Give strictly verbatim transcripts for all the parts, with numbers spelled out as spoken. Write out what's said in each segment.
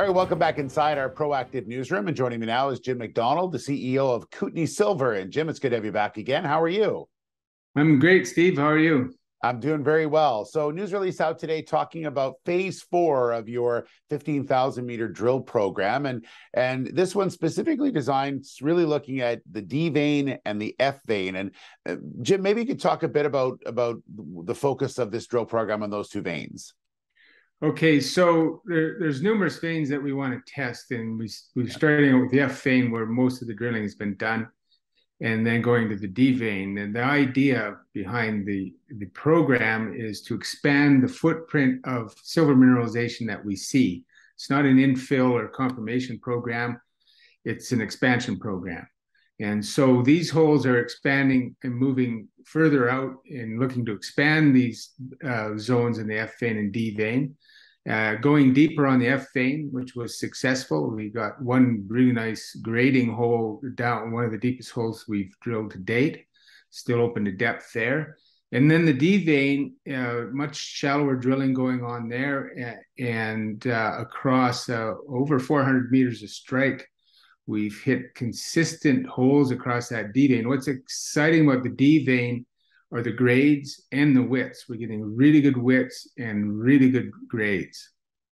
right, welcome back inside our proactive newsroom. And joining me now is Jim McDonald, the C E O of Kootenay Silver. And Jim, it's good to have you back again. How are you? I'm great, Steve. How are you? I'm doing very well. So news release out today talking about phase four of your fifteen thousand meter drill program. And, and this one specifically designed, really looking at the D vein and the F vein. And uh, Jim, maybe you could talk a bit about, about the focus of this drill program on those two veins. Okay, so there, there's numerous veins that we want to test, and we, we're starting out with the F vein where most of the drilling has been done, and then going to the D vein. And the idea behind the, the program is to expand the footprint of silver mineralization that we see. It's not an infill or confirmation program, it's an expansion program. And so these holes are expanding and moving further out and looking to expand these uh, zones in the F vein and D vein. Uh, going deeper on the F vein, which was successful. We got one really nice grading hole down, one of the deepest holes we've drilled to date, still open to depth there. And then the D vein, uh, much shallower drilling going on there, and uh, across uh, over four hundred meters of strike. We've hit consistent holes across that D vein. What's exciting about the D vein are the grades and the widths. We're getting really good widths and really good grades.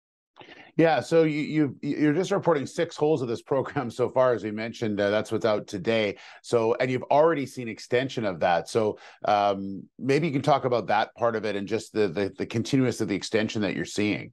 Yeah, so you, you you're just reporting six holes of this program so far, as we mentioned. Uh, that's what's out today. So, and you've already seen extension of that. So, um, maybe you can talk about that part of it and just the the, the continuous of the extension that you're seeing.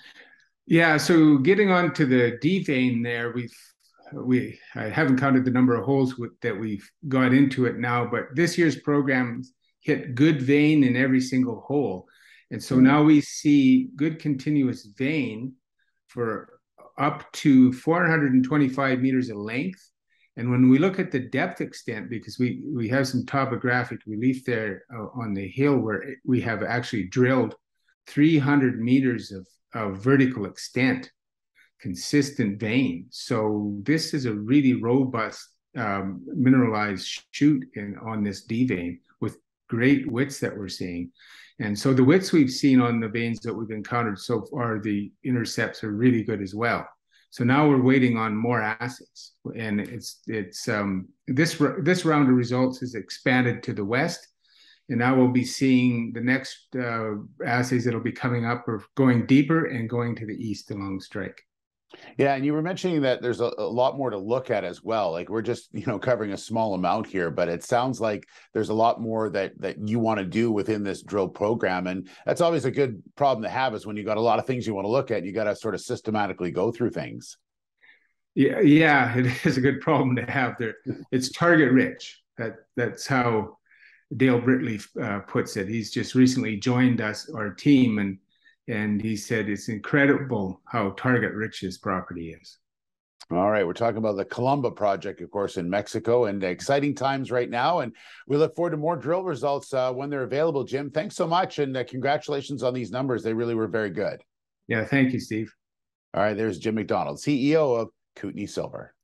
Yeah, so getting on to the D vein there, we've we I haven't counted the number of holes with, that we've got into it now, but this year's program hit good vein in every single hole. And so now we see good continuous vein for up to four hundred twenty-five meters of length. And when we look at the depth extent, because we, we have some topographic relief there uh, on the hill where we have actually drilled three hundred meters of, of vertical extent, consistent vein. So this is a really robust um, mineralized shoot in on this D vein with great widths that we're seeing. And so the widths we've seen on the veins that we've encountered so far, the intercepts are really good as well. So now we're waiting on more assays, and it's it's um, this this round of results is expanded to the west, and now we'll be seeing the next uh, assays that'll be coming up are going deeper and going to the east along strike. Yeah, and you were mentioning that there's a, a lot more to look at as well. Like we're just, you know, covering a small amount here, but it sounds like there's a lot more that that you want to do within this drill program. And that's always a good problem to have, is when you got a lot of things you want to look at, you got to sort of systematically go through things. Yeah, yeah, it is a good problem to have there. It's target rich. That that's how Dale Britley uh, puts it. He's just recently joined us, our team, and And he said it's incredible how target rich this property is. All right. We're talking about the Columba Project, of course, in Mexico, and exciting times right now. And we look forward to more drill results uh, when they're available. Jim, thanks so much. And uh, congratulations on these numbers. They really were very good. Yeah. Thank you, Steve. All right. There's Jim McDonald, C E O of Kootenay Silver.